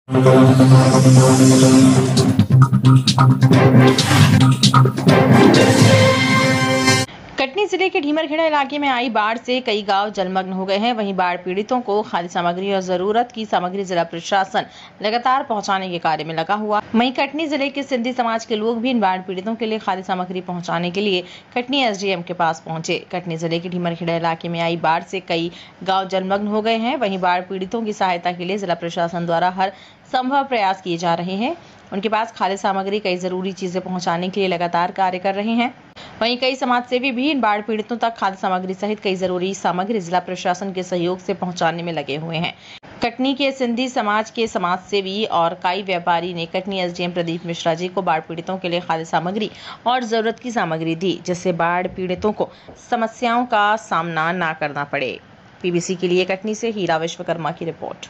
कटनी जिले के ढीमरखेड़ा इलाके में आई बाढ़ से कई गांव जलमग्न हो गए हैं। वहीं बाढ़ पीड़ितों को खाद्य सामग्री और जरूरत की सामग्री जिला प्रशासन लगातार पहुंचाने के कार्य में लगा हुआ। वहीं कटनी जिले के सिंधी समाज के लोग भी इन बाढ़ पीड़ितों के लिए खाद्य सामग्री पहुंचाने के लिए कटनी एसडीएम के पास पहुंचे। कटनी जिले के ढीमरखेड़ा इलाके में आई बाढ़ से कई गाँव जलमग्न हो गए हैं। वहीं बाढ़ पीड़ितों की सहायता के लिए जिला प्रशासन द्वारा हर संभव प्रयास किए जा रहे हैं। उनके पास खाद्य सामग्री, कई जरूरी चीजें पहुंचाने के लिए लगातार कार्य कर रहे हैं। वहीं कई समाजसेवी भी इन बाढ़ पीड़ितों तक खाद्य सामग्री सहित कई जरूरी सामग्री जिला प्रशासन के सहयोग से पहुंचाने में लगे हुए हैं। कटनी के सिंधी समाज के समाजसेवी और कई व्यापारी ने कटनी एसडीएम प्रदीप मिश्रा जी को बाढ़ पीड़ितों के लिए खाद्य सामग्री और जरूरत की सामग्री दी, जिससे बाढ़ पीड़ितों को समस्याओं का सामना न करना पड़े। पीबीसी के लिए कटनी से हीरा विश्वकर्मा की रिपोर्ट।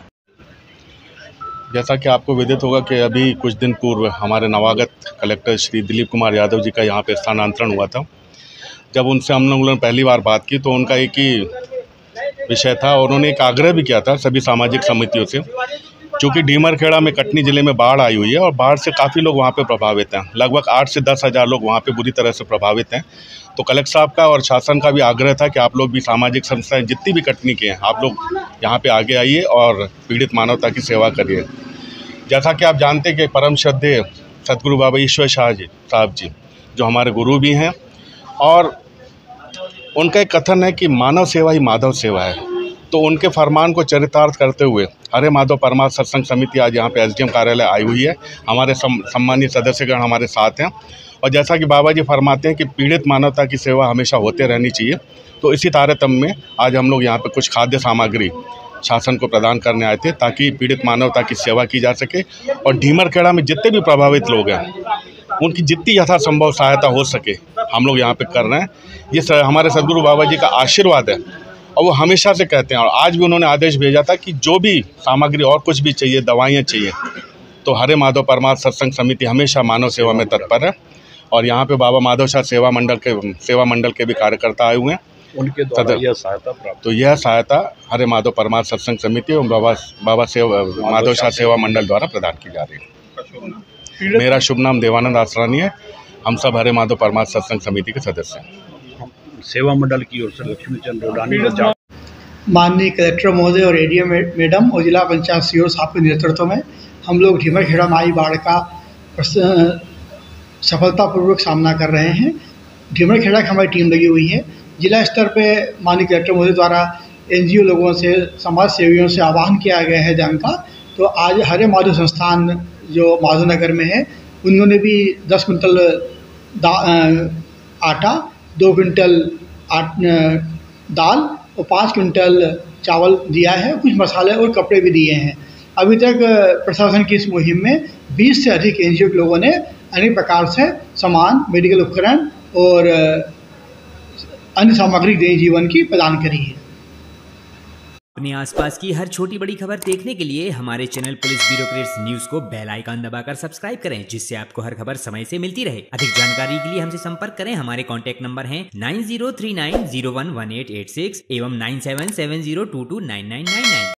जैसा कि आपको विदित होगा कि अभी कुछ दिन पूर्व हमारे नवागत कलेक्टर श्री दिलीप कुमार यादव जी का यहाँ पे स्थानांतरण हुआ था। जब उनसे हम लोगों ने पहली बार बात की तो उनका एक ही विषय था और उन्होंने एक आग्रह भी किया था सभी सामाजिक समितियों से, क्योंकि ढीमरखेड़ा में कटनी ज़िले में बाढ़ आई हुई है और बाढ़ से काफ़ी लोग वहाँ पे प्रभावित हैं। लगभग 8 से 10 हज़ार लोग वहाँ पे बुरी तरह से प्रभावित हैं। तो कलेक्टर साहब का और शासन का भी आग्रह था कि आप लोग भी सामाजिक संस्थाएं जितनी भी कटनी की हैं, आप लोग यहाँ पे आगे आइए और पीड़ित मानवता की सेवा करिए। जैसा कि आप जानते हैं कि परम श्रद्धेय सदगुरु बाबा ईश्वर शाह जी साहब जी जो हमारे गुरु भी हैं, और उनका एक कथन है कि मानव सेवा ही माधव सेवा है। तो उनके फरमान को चरितार्थ करते हुए हरे माधव परमार्थ सत्संग समिति आज यहाँ पे एसडीएम कार्यालय आई हुई है। हमारे सम्मानित सदस्यगण हमारे साथ हैं और जैसा कि बाबा जी फरमाते हैं कि पीड़ित मानवता की सेवा हमेशा होते रहनी चाहिए, तो इसी तारतम्य में आज हम लोग यहाँ पे कुछ खाद्य सामग्री शासन को प्रदान करने आए थे ताकि पीड़ित मानवता की सेवा की जा सके और ढीमरखेड़ा में जितने भी प्रभावित लोग हैं उनकी जितनी यथासंभव सहायता हो सके हम लोग यहाँ पे कर रहे हैं। ये हमारे सदगुरु बाबा जी का आशीर्वाद है और वो हमेशा से कहते हैं, और आज भी उन्होंने आदेश भेजा था कि जो भी सामग्री और कुछ भी चाहिए, दवाइयाँ चाहिए, तो हरे माधव परमार्थ सत्संग समिति हमेशा मानव सेवा में तत्पर है। और यहाँ पे बाबा माधव शाह सेवा मंडल के भी कार्यकर्ता आए हुए हैं, उनके द्वारा यह सहायता प्राप्त। तो यह सहायता हरे माधव परमार्थ सत्संग समिति और बाबा माधव शाह सेवा मंडल द्वारा प्रदान की जा रही है। मेरा शुभ नाम देवानंद आसरानी है। हम सब हरे माधव परमार्थ सत्संग समिति के सदस्य हैं। सेवा मंडल की ओर से लक्ष्मी चंद रोडानी, माननीय कलेक्टर महोदय और एडीएम मैडम और जिला पंचायत सीओ साहब के नेतृत्व में हम लोग ढीमरखेड़ा में आई बाढ़ का सफलतापूर्वक सामना कर रहे हैं। ढीमरखेड़ा की हमारी टीम लगी हुई है। जिला स्तर पे माननीय कलेक्टर महोदय द्वारा एनजीओ लोगों से, समाज सेवियों से आह्वान किया गया है जंग का। तो आज हरे माधव संस्थान जो माधवनगर में है, उन्होंने भी 10 कुंटल आटा, 2 कुंटल दाल और 5 कुंटल चावल दिया है। कुछ मसाले और कपड़े भी दिए हैं। अभी तक प्रशासन की इस मुहिम में 20 से अधिक एनजीओ के लोगों ने अनेक प्रकार से सामान, मेडिकल उपकरण और अन्य सामग्री दैनिक जीवन की प्रदान करी है। अपने आसपास की हर छोटी बड़ी खबर देखने के लिए हमारे चैनल पुलिस ब्यूरोक्रेट्स न्यूज को बेल आइकन दबाकर सब्सक्राइब करें, जिससे आपको हर खबर समय से मिलती रहे। अधिक जानकारी के लिए हमसे संपर्क करें। हमारे कॉन्टैक्ट नंबर हैं 9039011886 एवं 9770229999।